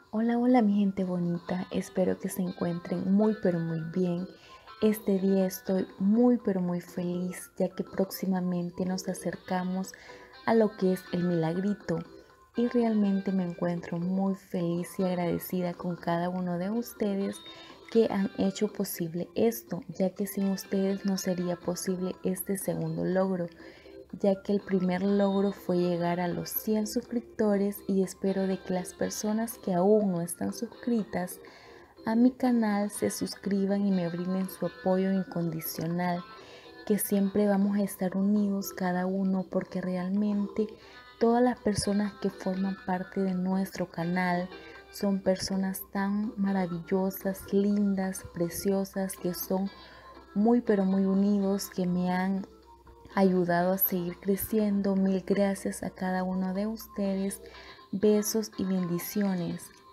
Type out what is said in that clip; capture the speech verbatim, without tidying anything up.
Hola, hola mi gente bonita, espero que se encuentren muy pero muy bien. Este día estoy muy pero muy feliz ya que próximamente nos acercamos a lo que es el milagrito y realmente me encuentro muy feliz y agradecida con cada uno de ustedes que han hecho posible esto, ya que sin ustedes no sería posible este segundo logro, ya que el primer logro fue llegar a los cien suscriptores y espero de que las personas que aún no están suscritas a mi canal se suscriban y me brinden su apoyo incondicional, que siempre vamos a estar unidos cada uno porque realmente todas las personas que forman parte de nuestro canal son personas tan maravillosas, lindas, preciosas, que son muy pero muy unidos, que me han ayudado a seguir creciendo. Mil gracias a cada uno de ustedes. Besos y bendiciones.